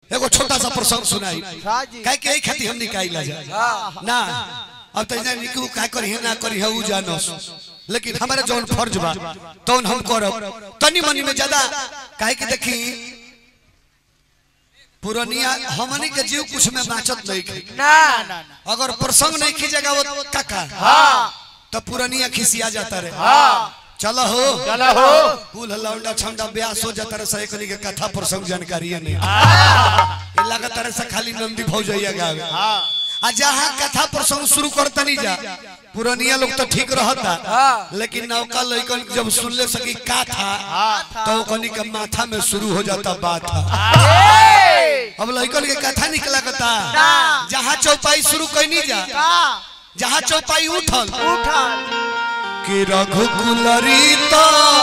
एगो छोटा सा प्रसंग सुनाई काहे के खाती हम निकाइला जा ना अब त जान निकू का करी ना करी है उ जानो लेकिन हमारे जौन फर्ज बा तौन हम करब तनी मनी में ज्यादा काहे के देखी पुरानिया हमनी के जीव कुछ में बाचत नहीं ना ना अगर प्रसंग नहीं की जगह वो काका हां तो पुरानिया खिसिया जाता रे हां चलो हो फूल लौंडा छंडा ब्यास हो जाता रे सही कनी के कथा प्रसंग जानकारी है नहीं ए लागत रे से खाली नंदी भौजैया गावे हां आ जहां कथा प्रसंग शुरू करतनी जा पुरानिया लोग तो ठीक रहता लेकिन नौका लइकन जब सुन ले सकी का था तो कनी के माथा में शुरू हो जाता बात अब लइकन के कथा निकला कता जहां चौपाई शुरू कइनी जा जहां चौपाई उठल कि रघुकुलरी तो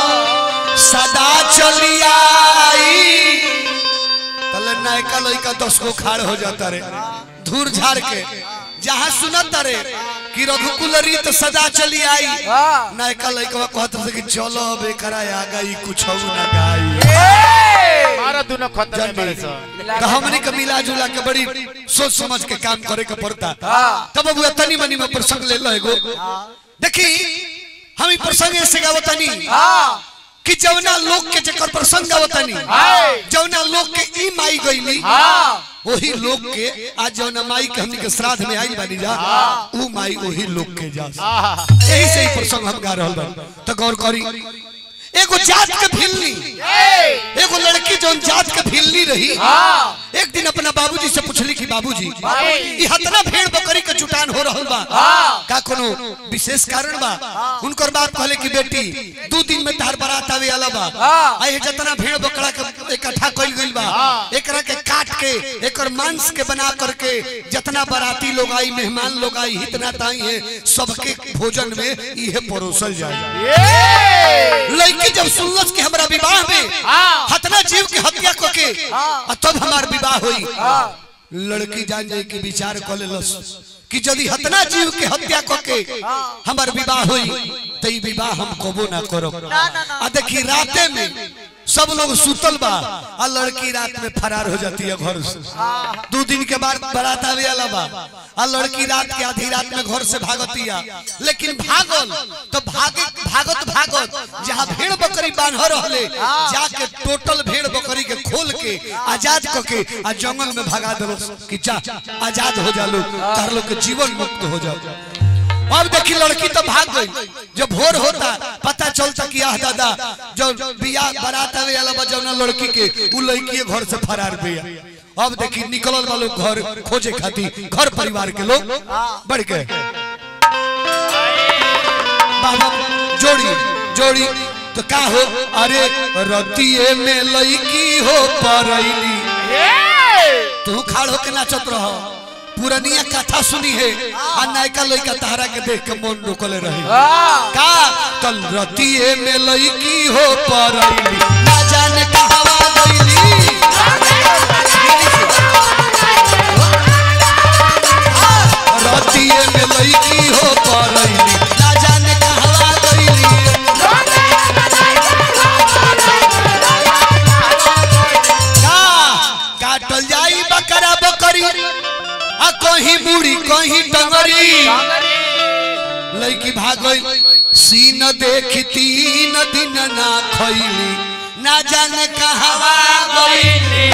सदा चली आई तले नायका लइका 10 को खाड़ हो जाता रे धूर झाड़ के जहां सुनत रे कि रघुकुलरी तो सदा चली आई नायका लइका कहत से कि चलो बेकरा आ गई कुछ ना गाई मारा दोनों खत्म है बड़े सो तो हमनी के मिला जुला के बड़ी सोच समझ के काम करे के पड़ता तब अब तनी मनी में प्रसंग ले लो एगो देखी हम ई प्रसंग ऐसे गावतनी कि जवना लोग के जकर प्रसंग गावतनी जवना लोग के ई माई गईली वही लोग के आज जवना माई के हमनी के श्राद्ध में आई बानी जा ऊ माई वही लोग के जा यही से ही प्रसंग हम गा रहल बानी तो गौर करी एगो जात के भिल्ली एगो लड़की जो जात के भिल्ली रही एक दिन अपना बाबूजी से पूछली कि बाबूजी ई हतना भेड़ बकरी के जुटान हो रहल बा का कोनो विशेष कारण बा उनकर बाप कहले कि बेटी 2 दिन में तार बारात आवे वाला बा आ जतना भेड़ बकरा के इकट्ठा कइल गइल बा एकरा के काट के एकर मांस के बना करके जितना बाराती लोग आई मेहमान लोग आई इतना ताई है सबके भोजन में इहे परोसल जाए कि जब सुनलस कि हमरा विवाह में हतना जीव के हत्या करके तब हमार विवाह होई लड़की जान जाए कि विचार कर लेलस कि यदि हतना जीव के हत्या करके हमार विवाह होई त ई विवाह हम कबो ना करब आ देखी राते में सब लोग सुतल बा आ लड़की रात में फरार हो जाती है घर से 2 दिन के बाद बारात आवे वाला बा आ लड़की रात के आधी रात में घर से भागतिया लेकिन भागल तो भागत जहां भेड़ बकरी बांध रहले जाके टोटल भेड़ बकरी के खोल के आजाद करके आ जंगल में भगा देलो कि जा आजाद हो जा लोग तार लोग के जीवन मुक्त हो जाओ अब देखी लड़की तो भाग गई जब भोर होता पता चलता कि आह दादा जो बिया बारात आवे वाला बजौना लड़की के उ लड़की घर से फरार बिया अब देखी निकलल वालों घर खोजे खाती घर परिवार के लोग बढ़ गए बाबा जोड़ी तो का हो अरे रतिये में लड़की हो परैली तू खाड़ होके नाचत रहो पुरानिया कथा सुनी है आ नायका लइका तहरा के देख के मन रोकले रही का कल रतिये में लइकी हो परैली ना जाने कहवा गईली रतिये में लइकी हो परैली ना जाने कहवा गईली काटल जाई बकरा बकरी आ कहीं बूढ़ी कहीं टंगरी लड़की भाग गई सीन देखी 3 दिन ना खैली ना जाने कहवा गईली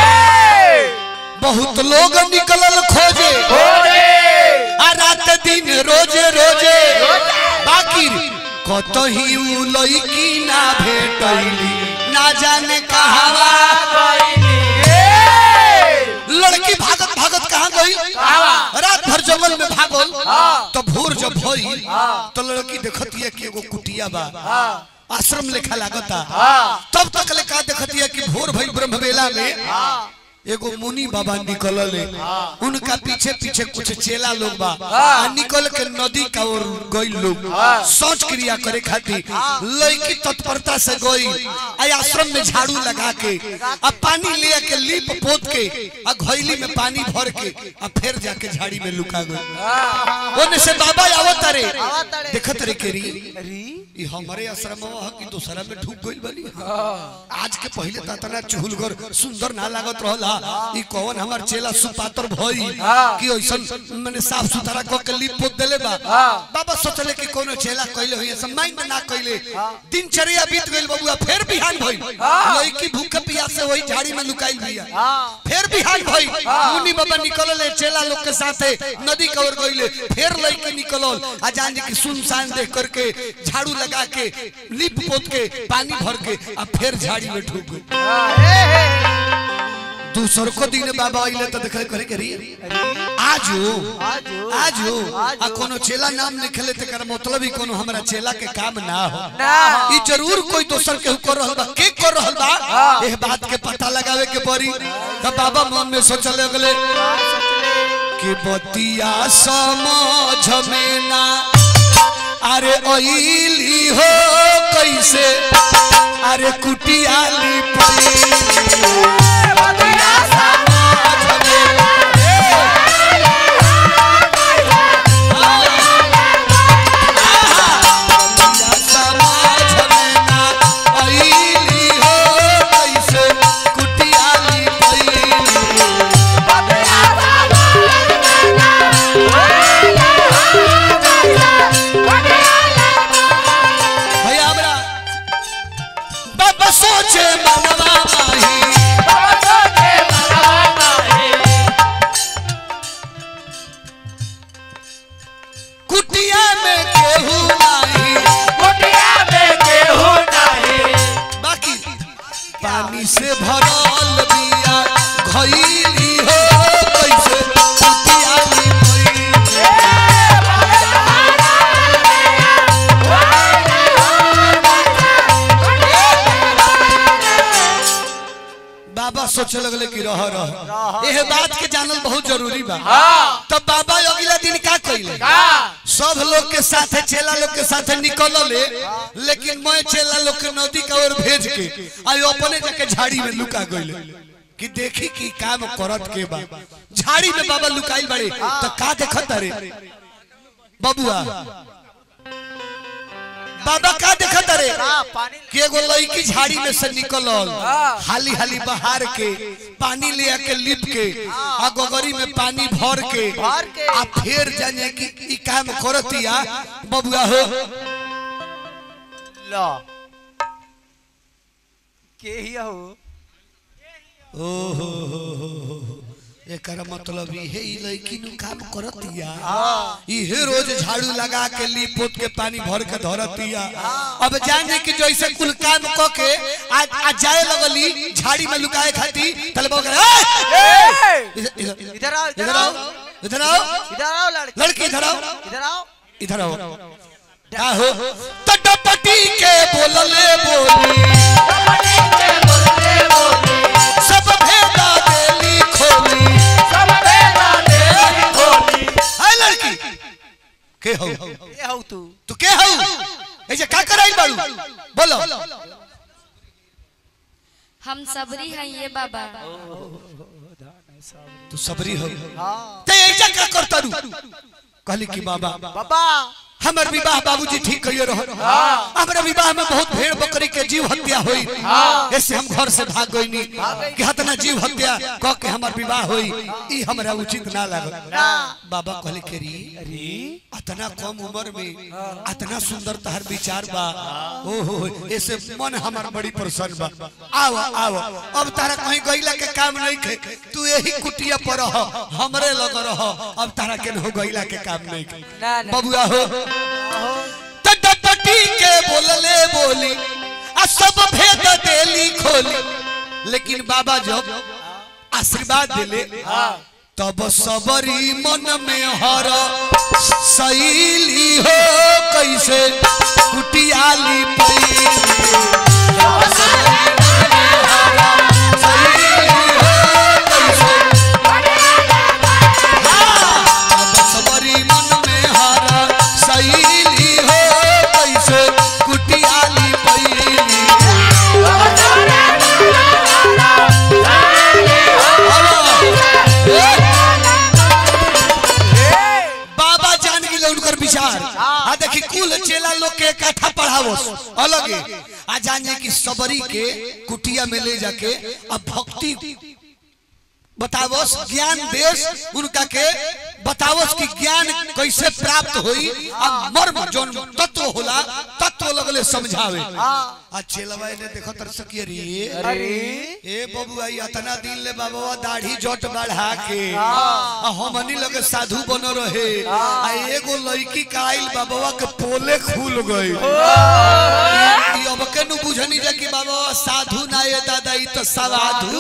बहुत लोग निकलल खोजे आ रात दिन रोजे बाकी कतही उ लड़की ना भेटैली ना जाने कहवा गईली लड़की भागत कहां गई रात भर जंगल में भागल तो भोर जब भई तो लड़की देखतिया कि एगो कुटिया बा आश्रम लेखा लागता तब तक लेका देखतिया कि भोर भई ब्रह्म बेला में एगो मुनि बाबा निकलले उनका पीछे कुछ चेला लोग बा निकल के नदी का ओर गई लोग शौच क्रिया करे खातिर लड़की तत्परता से गई आश्रम में झाड़ू लगा के आ पानी ले के लीप पोत के आ घैली में पानी भर के आ फिर जाके झाड़ी में लुका गई ओने से बाबा आवत रे देखत रे केरी ई हमारे आश्रम में कि दूसरा में ढुक गई बनी आज के पहले तना चुहलगर सुंदर ना लागत रहला ई कौन हमार चेला सुपातर भई कि ओइसन माने साफ सुथरा क के लिप पोत देले बा। बाबा सोचले कि कोनो चेला कइले होई समय में ना कइले दिनचर्या बीत गइल बबुआ फिर बिहान भई लईकी भूख प्यास से वही झाड़ी में लुकाइल बिया फिर बिहान भई मुनि बाबा निकलले चेला लोग के साथे नदी के ओर गइले फिर लईकी निकलल आ जान जी कि सुनसान देख करके झाड़ू लगा के लिप पोत के पानी भर के आ फिर झाड़ी में ढूक गई। दूसर को दिन बाबा आइले तो देखे करे करी आजो आ कोनो चेला नाम लिखले त कर मतलब ही कोनो हमरा चेला के काम ना हो ई जरूर कोई दोसर के कर रहल बा के कर रहल बा एह बात के पता लगावे के पड़ी। त बाबा मन में सोचले अगले कि बतिया समझ में ना अरे ओइली हो कैसे अरे कुटियाली पई से भरल बिया घइली हो कैसे कुटियाली बाबा सोचे लगले कि रह एह बात के जानल बहुत जरूरी बा। तब बाबा अगला दिन का कइले सब लोग के साथे चेला लोग के साथे निकलले लेकिन मैं चेला लोग के नदी का ओर भेज के आई अपने जाके झाड़ी में लुका गइले कि देखी कि काम करत के बा। झाड़ी में बाबा लुकाइल बड़े तो का देखत रे बबुआ बाबा का देखत रे कि एगो लड़की झाड़ी में से निकलल हाली हाली बहार के पानी ले आके लिप के आ गोगरी में पानी भर के आ फिर जाने कि ई काम करतिया बबुआ हो लो के ही हो ओहो एकर मतलब इहे ई लड़की नु काम करतिया इहे रोज झाड़ू लगा के लिप पोत के पानी भर के धरतिया। अब जाने कि जैसे कुल काम क के आ जाए लगली झाड़ी में लुकाए खाती तले बोल इधर आओ इधर आओ इधर आओ इधर आओ लड़की इधर आओ इधर आओ इधर आओ का हो तटपटी के बोलले बोली सब भेदा देली खोली लड़की के हो तू के हो ऐसे का कराई बाड़ू बोलो हम सबरी हैं ये बाबा। तू सबरी हो ते ऐसा का करता रू कहली कि बाबा हमर विवाह बाबूजी ठीक कहिए रहो हमरा विवाह में बहुत भेड़ बकरी के जीव हत्या होई ऐसे हम घर से भाग गईनी कि हतना जीव हत्या क के हमर विवाह होई ई हमरा उचित ना लागल। बाबा कहले के री अतना कम उम्र में अतना सुंदर तहर विचार बा ओहो ऐसे मन हमर बड़ी प्रसन्न बा। आओ आओ अब तारा कहीं गइला के काम नहीं खे तू यही कुटिया पर रह हमरे लग रह अब तारा के हो गइला के काम नहीं खे बबुआ हो तटपटी के बोलले बोली आ सब भेद देली खोली लेकिन बाबा जब आशीर्वाद दिले तब सबरी मन में हर सैली हो कैसे कुटियाली पई देखी कुल चेला लोग के इकट्ठा पढ़ावो अलग आ जाने की सबरी के कुटिया में ले जाके अब भक्ति बतावस ज्ञान देश उनका के बतावस कि ज्ञान कैसे प्राप्त होई आ मर्म जोन तत्व होला तत्व लगले समझावे आ चेलवा ने देखो तरस के रे अरे ए बबुआ इतना दिन ले बाबा दाढ़ी जट बढ़ा के आ हमनी लगे साधु बन रहे आ एगो लड़की का आइल बाबा के पोले खुल गई ई अब के नु बुझनी जे कि बाबा साधु ना ये दादा ई तो साधु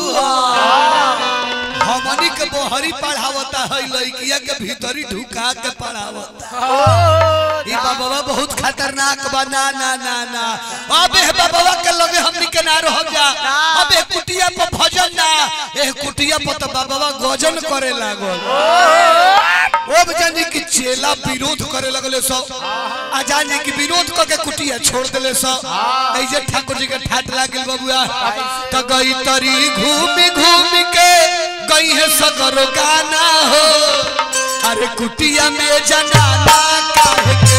हमनी के बोहरी पढ़ावता है लड़किया के भीतरी ढुका के पढ़ावता ई बाबा बहुत खतरनाक बा ना ना ना ना अबे बाबा के लगे हमनी के ना रह जा अबे कुटिया पर भजन ना ए कुटिया पर तो बाबा गजन करे लागल अब जानी कि चेला विरोध करे लगले सब आ जानी कि विरोध क के कुटिया छोड़ देले सब ए जे ठाकुर जी के ठाट लागल बबुआ त गई तरी घूमी घूमी के गई है सगरो गाना हो अरे कुटिया में जनाना काहे के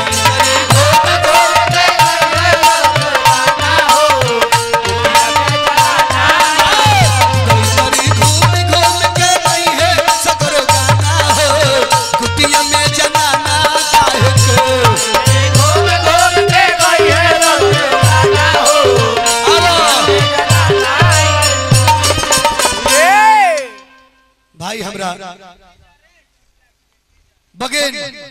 भाई हमरा बगेन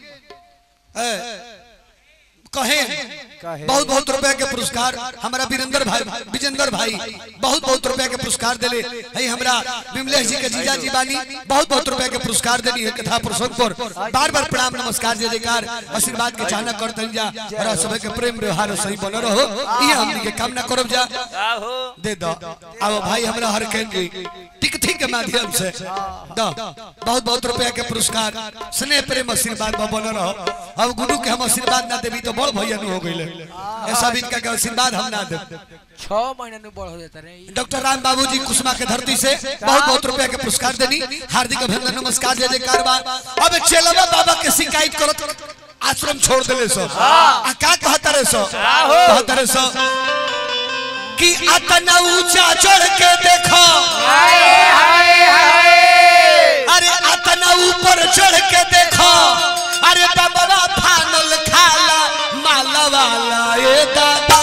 कहे बहुत बहुत रुपए के पुरस्कार हमारा विजेंद्र भाई बहुत बहुत रुपए के पुरस्कार दिले है हमरा विमलेश जी के जीजा जी बानी बहुत बहुत रुपए के पुरस्कार देनी है कथा प्रसंग पर बार बार प्रणाम नमस्कार जय जयकार आशीर्वाद के चाहना करते जा और सब के प्रेम व्यवहार सही बन रहो ये हमनी के कामना करब जा दे दो आओ भाई हमरा हर केंद्र टिकठी के माध्यम से दो बहुत बहुत रुपए के पुरस्कार स्नेह प्रेम आशीर्वाद बन रहो अब गुरु के हम आशीर्वाद ना देवी तो बड़ भैया हो गइले ऐसा भी इनका आशीर्वाद हम ना दे 6 महीना में बड़ हो जाता रे डॉक्टर राम बाबूजी कुसुमा के धरती से बहुत बहुत रुपए के पुरस्कार देनी हार्दिक अभिनंदन नमस्कार जय जयकार बा अब चेलवा बाबा के शिकायत करत आश्रम छोड़ देले सो आ का कहता रे सो कहता रे सो कि अतना ऊंचा चढ़ के देखो हाय हाय हाय अरे अतना ऊपर चढ़ के देखो अरे बाबा फानल खाला माला वाला ए दादा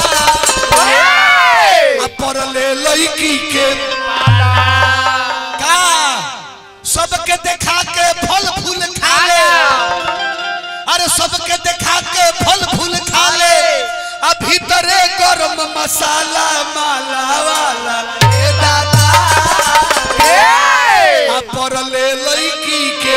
पर ले लड़की के का सबके देखा के फल फूल खा ले अरे सबके देखा के फल फूल खा ले अभी तरे गरम मसाला माला वाला ए दादा पर ले लड़की के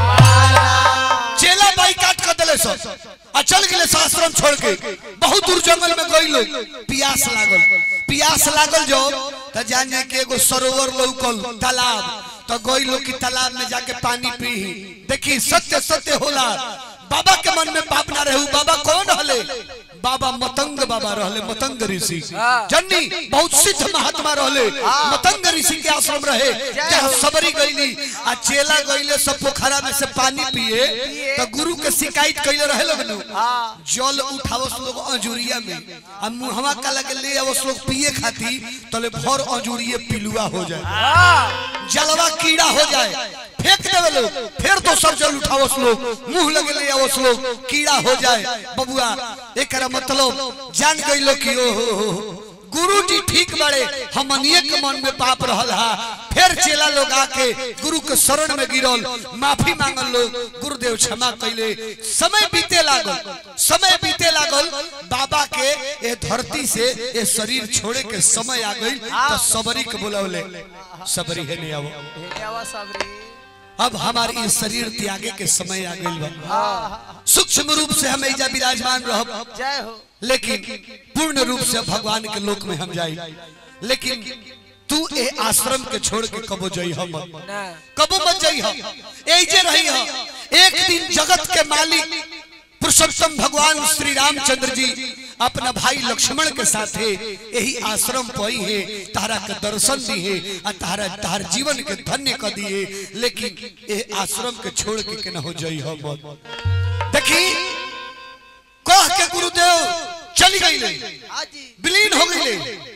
चेला बाई काट कर दिले सो आ चल गेले आश्रम छोड़ के बहुत दूर जंगल में गई लोग पियास लागल जो त जाने के एगो सरोवर लौकल तालाब तो गई लोग की तालाब में जाके पानी पी देखी सत्य सत्य होला बाबा के मन में पाप ना रहू बाबा कौन हले बाबा मतंग बाबा रहले मतंग ऋषि जन्नी बहुत सिद्ध महात्मा रहले मतंग ऋषि के आश्रम रहे जहां सबरी गईली आ चेला गईले सब पोखरा में से पानी पिए तो गुरु के शिकायत कइले रहे लोग जल उठावस लोग अंजुरिया में आ मुहवा का लगे ले आवस लोग पिए खाती तले भर अंजुरिये पिलुआ हो जाए जलवा कीड़ा हो जाए फेंक देवे लोग फिर तो सब जल उठावस लोग मुंह लगे ले आवस लोग कीड़ा हो जाए बबुआ एकरा मतलब जान गई लोग कि गुरु जी ठीक बड़े हमनिए के मन में पाप रहल हा फिर चेला लोग आके गुरु के शरण में गिरल माफी मांगल लोग गुरुदेव क्षमा कइले समय बीते लागल बाबा के ए धरती से ए शरीर छोड़े के समय आ गई तो सबरी के बुलावले सबरी है नहीं आवो सबरी अब हमारे इस शरीर त्यागे के समय आ गई बा सूक्ष्म रूप से हम एजा विराजमान रहब जय हो लेकिन पूर्ण रूप से भगवान के लोक में हम जाई लेकिन तू ए आश्रम के छोड़ के कबो जाई हम कबो मत जाई हम एजे रही हम एक दिन जगत के मालिक पुरुषोत्तम भगवान श्री रामचंद्र जी अपना भाई लक्ष्मण के साथ यही आश्रम पई है तारा के दर्शन दी है तार जीवन के धन्य कर दिए लेकिन ए आश्रम के छोड़ के न हो जाई हम देखी कह के गुरुदेव चली गई विलीन हो गई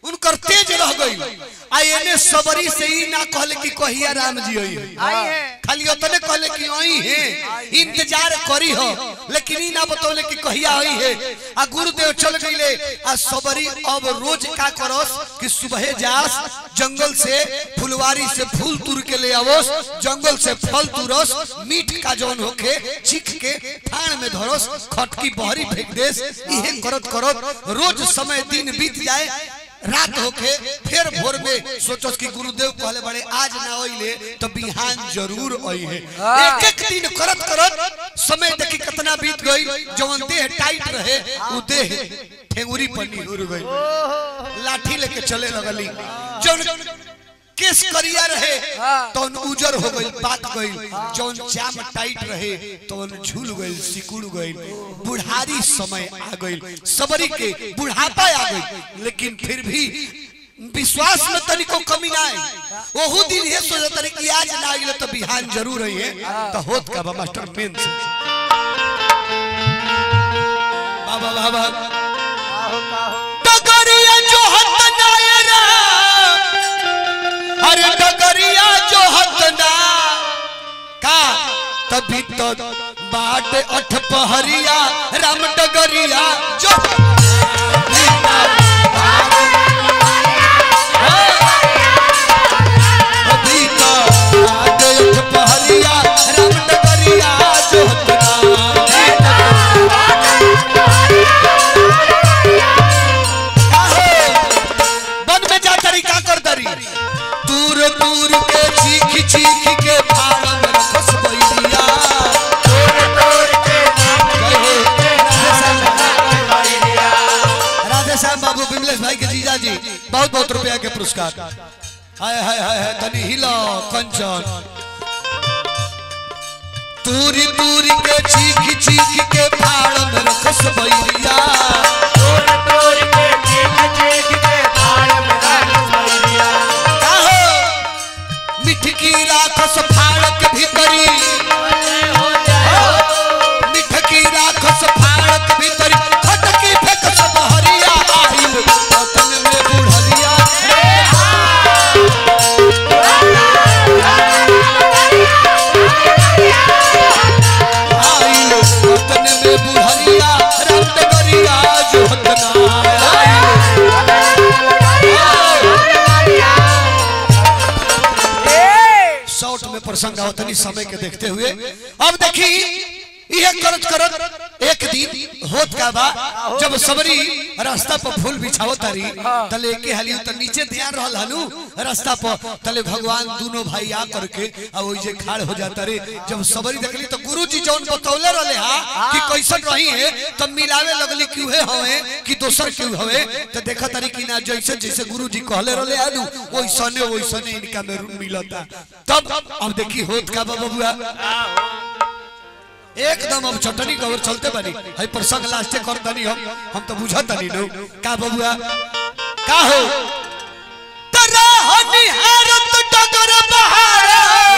उनकर तेज रह गई। आ एने सबरी से ही ना कहले कि कहिया राम जी आई है, खाली उतने कहले कि आई है, इंतजार करी हो, लेकिन ई ना बतौले कि कहिया आई है। आ गुरुदेव चल गईले। आ सबरी अब रोज का करस कि सुबह जास, जंगल से फुलवारी से फूल तुर के ले आवस, जंगल से फल तुरस, मीठ का जौन होके चीख के थान में धरस, खटकी बहरी फेंक देस। इहे करत करत रोज समय दिन बीत जाए, रात होके फिर भोर में सोचो कि गुरुदेव कहले बड़े आज ना होइले तो बिहान जरूर आई है। एक एक दिन करत करत समय देखी कितना बीत गई। जवन देह टाइट रहे उ देह ठेंगुरी पन्नी उड़ गई, लाठी लेके चले लगली। जवन केस करिया रहे तो उजर हो गई, बात गई। जौन जाम टाइट रहे तो झूल गई, सिकुड़ गई। बुढ़ारी समय आ गई, सबरी के बुढ़ापा आ गई, लेकिन फिर भी विश्वास में तनिको कमी ना आई। ओहू दिन ये सोचा तरी कि आज ना आइले तो बिहान जरूर आई है। तो होत का मास्टर मेन से बाबा बाबा डगरिया जो हत नायरा, अरे डगरिया जो हतना का तभी तो बाट अठ पहरिया राम डगरिया जो तभी तो बाट अठ पहरिया राम डगरिया जो बन में जा तरीका कर दरी दूर दूर के चीख चीख के फाड़म रखस बैरिया, दूर दूर के राधे श्याम बाबू विमलेश भाई के जीजा जी बहुत बहुत रुपया के पुरस्कार। हाय हाय हाय तनी हिला कंचन। दूरी दूरी के चीख चीख के फाड़म रखस बैरिया, दूर दूर के चीख चीख के फाड़म रखस बैरिया। मिठकी राखस फाड़क भीतरी, मिठकी राखस फाड़क भीतरी, खटकी फेंकस बहरिया आइल वतन में बुढ़रिया। आइल वतन में बुढ़रिया राम डगरिया जो हतना। शॉर्ट में प्रसंग आवतनी समय के देखते हुए अब देखी यह करत करत एक दिन होत का बा जब सबरी रास्ता पर फूल बिछाओ तारी तले के हली तो नीचे ध्यान रहल हनु रास्ता पर तले भगवान दोनों भाई आ करके आ ओइ जे खाड़ हो जाता रे। जब सबरी देखली तो गुरुजी जौन बतौले रहले हा कि कैसन रही है तब मिलावे लगली क्यों है हवे कि दोसर क्यों हवे तो देखा तारी कि ना जैसे जैसे गुरुजी कहले रहले आनु ओइसने इनका में मिलता। तब अब देखी होत का बबुआ एकदम अब चटनी कवर चलते बनी है प्रसंग लास्टे कर दनी हम तो बुझत नहीं नो का बबुआ का हो तरा हनिहारत डगर बहार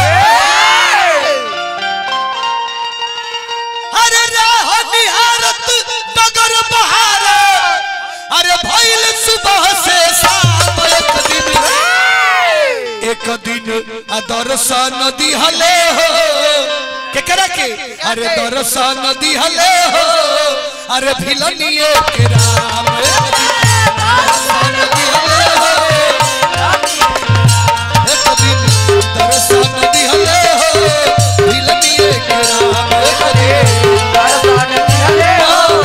अरे राह निहारत डगर बहार अरे भइल सुबह से शाम एक दिन दर्शन दिहले हो के करा के अरे दर्शन दिहले हो अरे भिलनिए के राम दर्शन दिहले हो एक दिन दर्शन दिहले हो भिलनिए के राम दर्शन दिहले हो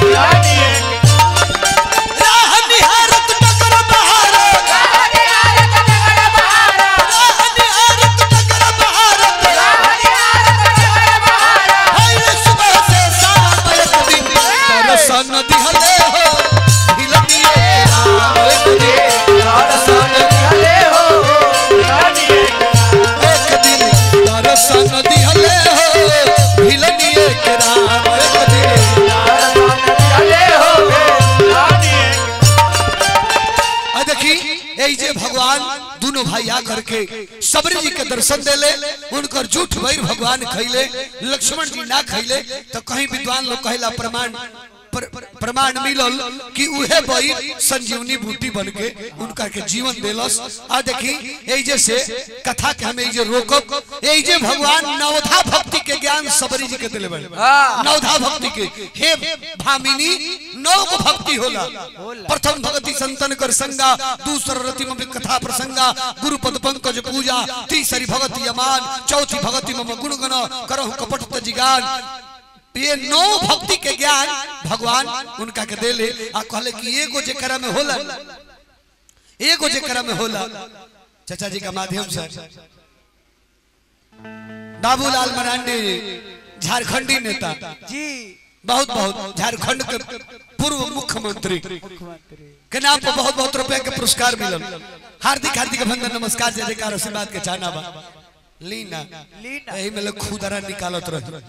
राह निहारत डगर बहार राह निहारत डगर बहार राह निहारत डगर बहार दर्शन दिहले हो भिलनिए राम दर्शन दिहले हो एक दिन दर्शन दिहले हो भिलनिए के राम एक दिन दर्शन दिहले हो आ देखी ए जे भगवान दोनों भाई आ करके सबरी जी के दर्शन देले उनकर झूठ वैर भगवान खैले लक्ष्मण जी ना खैले तो कहीं विद्वान लोग कहला प्रमाण प्रमाण मिलल कि उहे बई संजीवनी बूटी बन के उनका के जीवन देलस। आ देखी ए जैसे कथा के हमें जे रोकब ए जे भगवान नवधा भक्ति के ज्ञान सबरी जी के दिले बड़े। नवधा भक्ति के हे भामिनी नौ भक्ति होला। प्रथम भक्ति संतन कर संगा, दूसरा रति में कथा प्रसंगा, गुरुपद पंकज पूजा, तीसरी भक्ति यमान, चौथी भक्ति में गुणगण करहु कपट तजिगान। ये नौ भक्ति के ज्ञान भगवान उनका के देले आ कहले कि एगो जेकरा में होला, एगो जेकरा में होला। चाचा जी का माध्यम से बाबूलाल मरांडी झारखंडी नेता जी, बहुत बहुत झारखंड के पूर्व मुख्यमंत्री के नाम पर बहुत बहुत रुपया के पुरस्कार मिलल। हार्दिक हार्दिक अभिनंदन, नमस्कार, जय जयकार, आशीर्वाद के चाहना बा। लीना यही में लोग खुदरा निकालत रहे।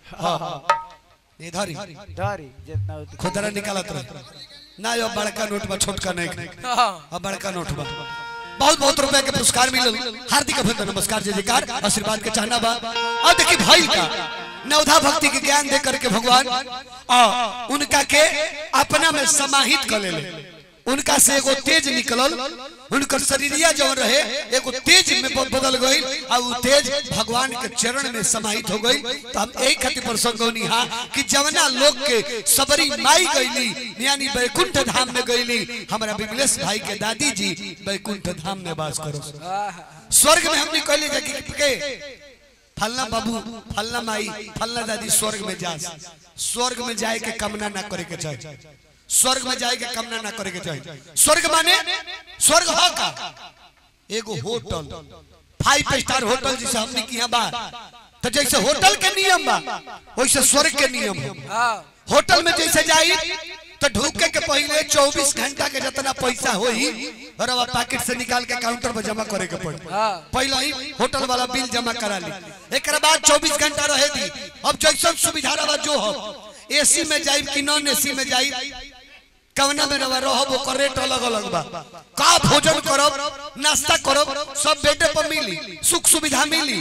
धरी खुदरा निकालत रहे ना, यो बड़का नोट बा, छोटका नहीं, अब बड़का नोट बा। बहुत बहुत रुपए के पुरस्कार मिलल। हार्दिक अभिनंदन, नमस्कार, जय जयकार, आशीर्वाद के चाहना बा। और देखिए भाई का नवधा भक्ति के ज्ञान दे करके भगवान उनका के अपना में समाहित कर ले। उनका से एगो तेज निकलल, उनकर शरीरिया जो रहे एगो तेज में बदल गई और वो तेज भगवान के चरण में समाहित हो गई। तो हम एक खातिर प्रसंगोनी हा कि जवना लोग के सबरी माई गईली यानी बैकुंठ धाम में गईली, हमारा विमलेश भाई के दादी जी बैकुंठ धाम में वास करो। स्वर्ग में हमने कहले जाके फलना बाबू, फलना माई, फलना दादी स्वर्ग में जा, स्वर्ग में जाए के कामना ना करे के चाहिए, स्वर्ग में जाए के कामना ना करे के चाहिए। स्वर्ग माने स्वर्ग हो का एगो होटल, 5 स्टार होटल जैसे हमने किया बा, तो जैसे होटल के नियम बा वैसे स्वर्ग के नियम है। होटल में जैसे जाई तो ढूके के पहले 24 घंटा के जितना पैसा होई और पैकेट से निकाल के काउंटर पर जमा करे के पड़ी। पहले ही होटल वाला बिल जमा करा ली, एक बाद 24 घंटा रहे दी। अब जैसा सुविधा रहा जो हो, एसी में जाई कि नॉन एसी में जाई, कवना में रहब ओकर रेट अलग अलग बा। का भोजन करब, नाश्ता करब, सब बेडे पर मिली, सुख सुविधा मिली।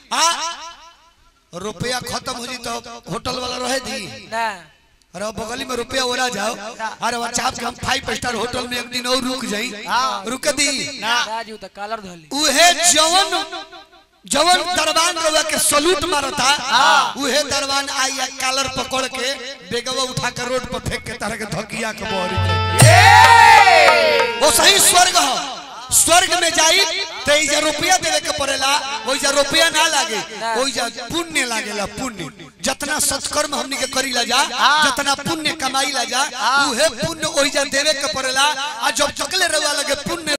रुपया खत्म हो जी तो होटल वाला रहे दी ना, अरे बगली में रुपया ओरा जाओ। अरे बच्चा हम 5 स्टार होटल में एक दिन और रुक जाई, रुक दी राजू तो कलर धोली। उहे जवन दरबान रवा के सलूट मारता, उहे दरबान आई कॉलर पकड़ के बेगवा उठा के रोड पर फेंक के तरह के धकिया के बोरी। वो सही स्वर्ग हो। स्वर्ग में जाई तो इजा रुपया देवे के पड़ेला, ओइजा रुपया ना लागे, ओइजा पुण्य लागेला। पुण्य जितना सत्कर्म हमनी के करी ला जा, जितना पुण्य कमाई ला जा, उहे पुण्य ओइजा देवे के पड़ेला। आ जब तकले रवा लगे पुण्य